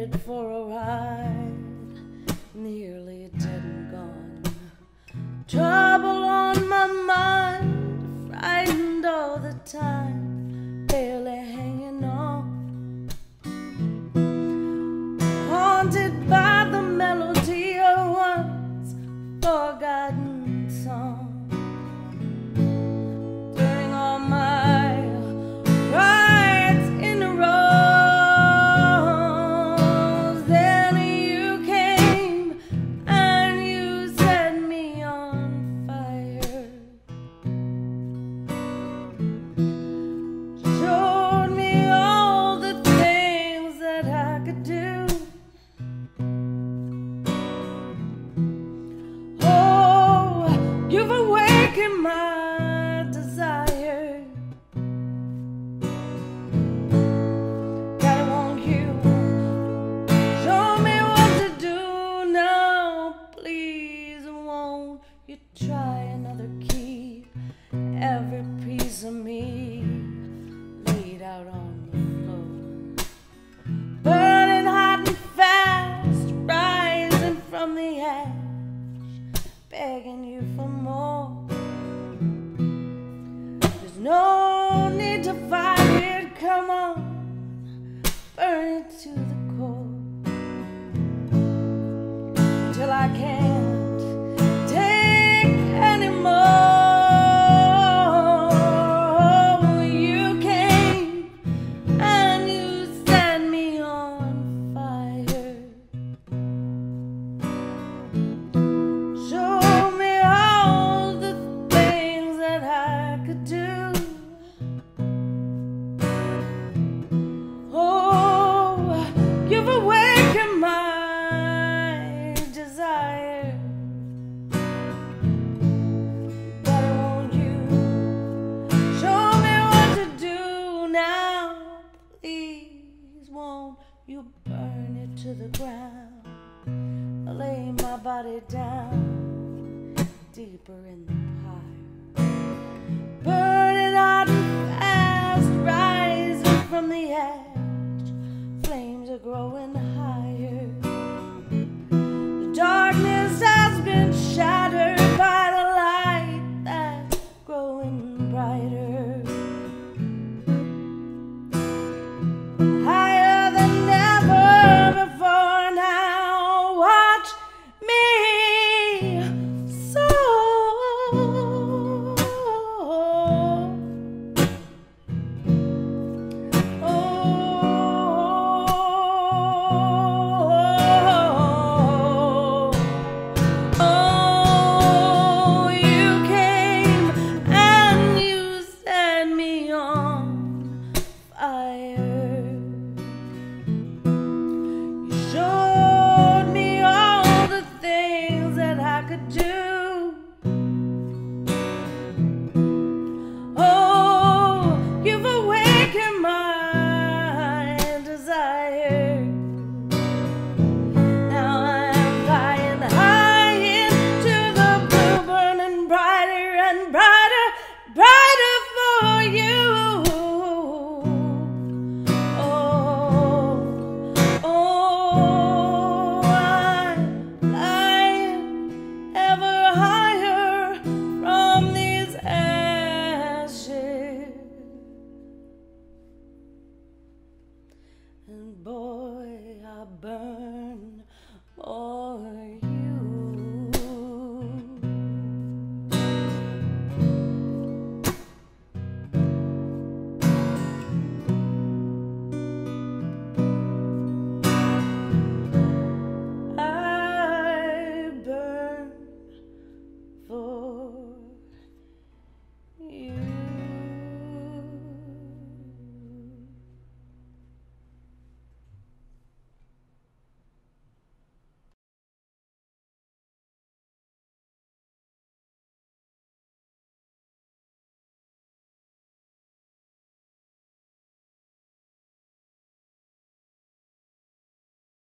headed for a ride, nearly dead and gone. Trouble on my mind, frightened all the time, barely hanging on. Haunted by the melody of once forgotten song. During all my rides in the road, then you came and you set me on fire. Showed me all the things that I could do. Oh, you've awakened my desire. I want you. Show me what to do now. Please, won't you try another key? Every piece of me laid out on the floor, burning hot and fast, rising from the ash, begging you for more. There's no need to fight it, come on, burn it to the core, until I can't take anymore. You came and you set me on fire. Show me all the things that I could do. Oh, you've awakened my desire. But I want you. Show me what to do now. Please, won't you burn it to the ground? Lay my body down deeper in the pyre, burning hot and fast, rising from the ash. Flames are growing higher. The darkness has been shattered by the light that's growing brighter. Higher than ever before now. Watch me soar. Oh, you came and you set me on fire. You showed me all the things that I could do. Oh, you've awakened my desire. Now I'm flying high into the blue, burning brighter and brighter, brighter for you. Oh, I'm flying ever higher from these ashes. And boy, I burn more